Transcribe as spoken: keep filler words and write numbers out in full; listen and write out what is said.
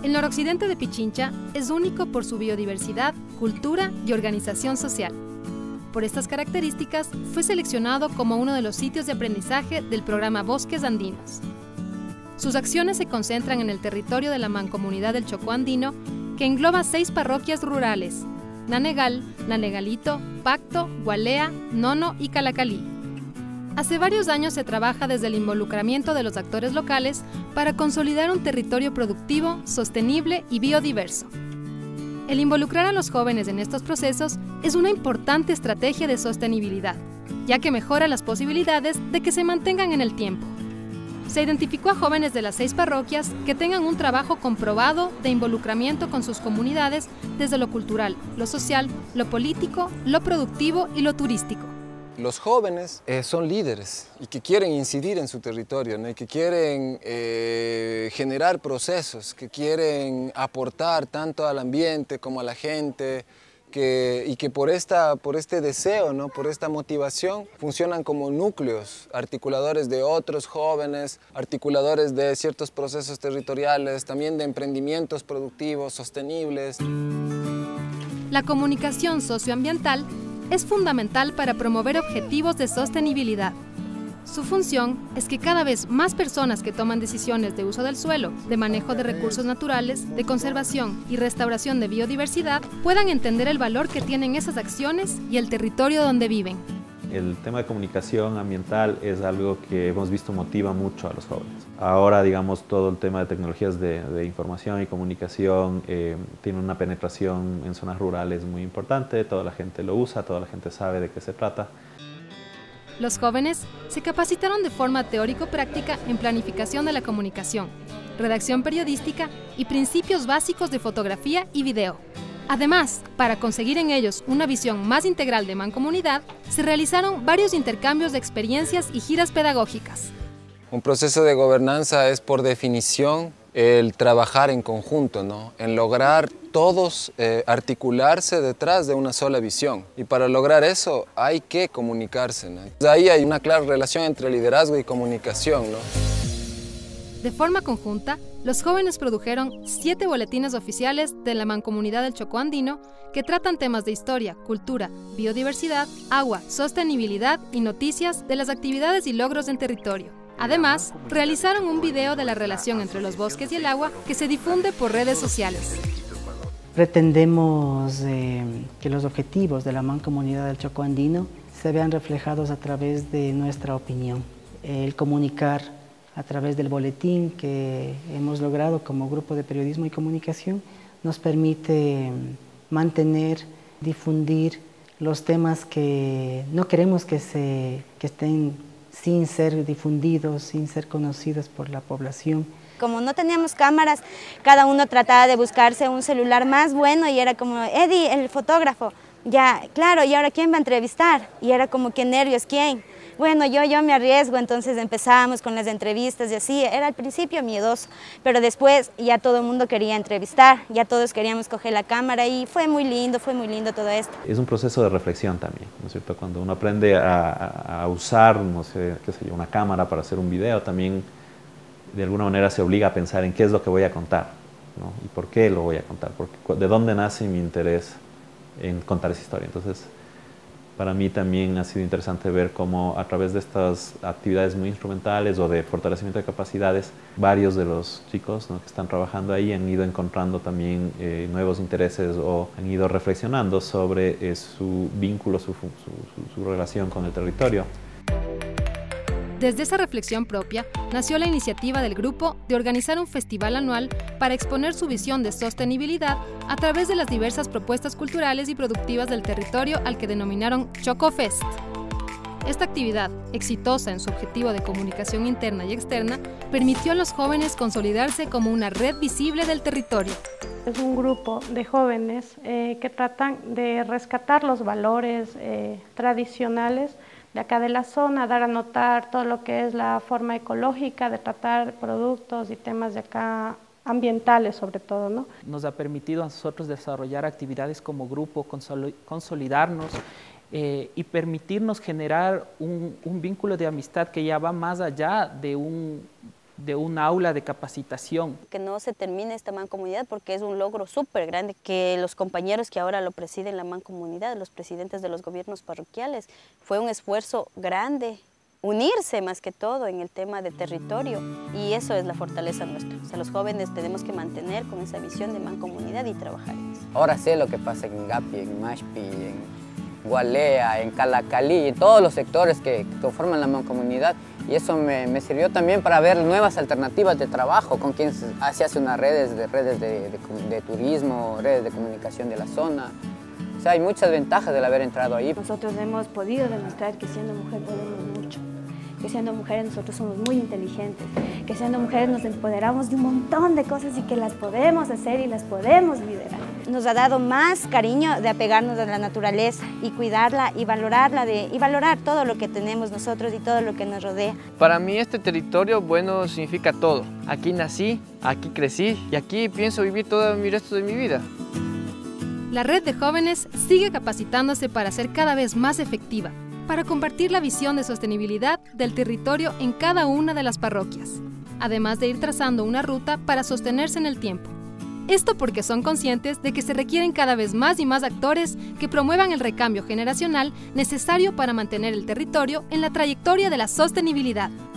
El noroccidente de Pichincha es único por su biodiversidad, cultura y organización social. Por estas características, fue seleccionado como uno de los sitios de aprendizaje del programa Bosques Andinos. Sus acciones se concentran en el territorio de la Mancomunidad del Chocó Andino, que engloba seis parroquias rurales: Nanegal, Nanegalito, Pacto, Gualea, Nono y Calacalí. Hace varios años se trabaja desde el involucramiento de los actores locales para consolidar un territorio productivo, sostenible y biodiverso. El involucrar a los jóvenes en estos procesos es una importante estrategia de sostenibilidad, ya que mejora las posibilidades de que se mantengan en el tiempo. Se identificó a jóvenes de las seis parroquias que tengan un trabajo comprobado de involucramiento con sus comunidades desde lo cultural, lo social, lo político, lo productivo y lo turístico. Los jóvenes eh, son líderes y que quieren incidir en su territorio, ¿no? Y que quieren eh, generar procesos, que quieren aportar tanto al ambiente como a la gente, que, y que por, esta, por este deseo, ¿no? Por esta motivación funcionan como núcleos, articuladores de otros jóvenes, articuladores de ciertos procesos territoriales, también de emprendimientos productivos, sostenibles. La comunicación socioambiental es fundamental para promover objetivos de sostenibilidad. Su función es que cada vez más personas que toman decisiones de uso del suelo, de manejo de recursos naturales, de conservación y restauración de biodiversidad puedan entender el valor que tienen esas acciones y el territorio donde viven. El tema de comunicación ambiental es algo que hemos visto motiva mucho a los jóvenes. Ahora, digamos, todo el tema de tecnologías de, de información y comunicación eh, tiene una penetración en zonas rurales muy importante, toda la gente lo usa, toda la gente sabe de qué se trata. Los jóvenes se capacitaron de forma teórico-práctica en planificación de la comunicación, redacción periodística y principios básicos de fotografía y video. Además, para conseguir en ellos una visión más integral de mancomunidad, se realizaron varios intercambios de experiencias y giras pedagógicas. Un proceso de gobernanza es, por definición, el trabajar en conjunto, ¿no? En lograr todos eh, articularse detrás de una sola visión. Y para lograr eso hay que comunicarse, ¿no? Ahí hay una clara relación entre liderazgo y comunicación, ¿no? De forma conjunta, los jóvenes produjeron siete boletines oficiales de la Mancomunidad del Chocó Andino que tratan temas de historia, cultura, biodiversidad, agua, sostenibilidad y noticias de las actividades y logros en territorio. Además, realizaron un video de la relación entre los bosques y el agua que se difunde por redes sociales. Pretendemos eh, que los objetivos de la Mancomunidad del Chocó Andino se vean reflejados a través de nuestra opinión. El comunicar a través del boletín que hemos logrado como grupo de periodismo y comunicación nos permite mantener, difundir los temas que no queremos que, se, que estén sin ser difundidos, sin ser conocidos por la población. Como no teníamos cámaras, cada uno trataba de buscarse un celular más bueno y era como, Eddie, el fotógrafo, ya, claro, ¿y ahora quién va a entrevistar? Y era como, qué nervios, ¿quién? Bueno, yo, yo me arriesgo, entonces empezábamos con las entrevistas y así, era al principio miedoso, pero después ya todo el mundo quería entrevistar, ya todos queríamos coger la cámara y fue muy lindo, fue muy lindo todo esto. Es un proceso de reflexión también, ¿no es cierto? Cuando uno aprende a, a, a usar, no sé, qué sé yo, una cámara para hacer un video, también de alguna manera se obliga a pensar en qué es lo que voy a contar, ¿no? Y por qué lo voy a contar, porque, de dónde nace mi interés en contar esa historia. Entonces, para mí también ha sido interesante ver cómo a través de estas actividades muy instrumentales o de fortalecimiento de capacidades, varios de los chicos, ¿no?, que están trabajando ahí han ido encontrando también eh, nuevos intereses o han ido reflexionando sobre eh, su vínculo, su, su, su, su relación con el territorio. Desde esa reflexión propia, nació la iniciativa del grupo de organizar un festival anual para exponer su visión de sostenibilidad a través de las diversas propuestas culturales y productivas del territorio al que denominaron ChocoFest. Esta actividad, exitosa en su objetivo de comunicación interna y externa, permitió a los jóvenes consolidarse como una red visible del territorio. Es un grupo de jóvenes eh, que tratan de rescatar los valores eh, tradicionales de acá de la zona, dar a notar todo lo que es la forma ecológica de tratar productos y temas de acá ambientales sobre todo, ¿no? Nos ha permitido a nosotros desarrollar actividades como grupo, consolidarnos eh, y permitirnos generar un, un vínculo de amistad que ya va más allá de un, de un aula de capacitación. Que no se termine esta mancomunidad porque es un logro súper grande, que los compañeros que ahora lo presiden la mancomunidad, los presidentes de los gobiernos parroquiales, fue un esfuerzo grande, unirse más que todo en el tema de territorio, y eso es la fortaleza nuestra. O sea, los jóvenes tenemos que mantener con esa visión de mancomunidad y trabajar en eso. Ahora sé lo que pasa en Gapi, en Mashpi, en Gualea, en Calacalí, en todos los sectores que, que conforman la mancomunidad, y eso me, me sirvió también para ver nuevas alternativas de trabajo, con quien se hace unas redes, de, redes de, de, de turismo, redes de comunicación de la zona. O sea, hay muchas ventajas del haber entrado ahí. Nosotros hemos podido demostrar que siendo mujer podemos mucho, que siendo mujeres nosotros somos muy inteligentes, que siendo mujeres nos empoderamos de un montón de cosas y que las podemos hacer y las podemos liderar. Nos ha dado más cariño de apegarnos a la naturaleza y cuidarla y valorarla de, y valorar todo lo que tenemos nosotros y todo lo que nos rodea. Para mí este territorio, bueno, significa todo. Aquí nací, aquí crecí y aquí pienso vivir todo el resto de mi vida. La Red de Jóvenes sigue capacitándose para ser cada vez más efectiva, para compartir la visión de sostenibilidad del territorio en cada una de las parroquias, además de ir trazando una ruta para sostenerse en el tiempo. Esto porque son conscientes de que se requieren cada vez más y más actores que promuevan el recambio generacional necesario para mantener el territorio en la trayectoria de la sostenibilidad.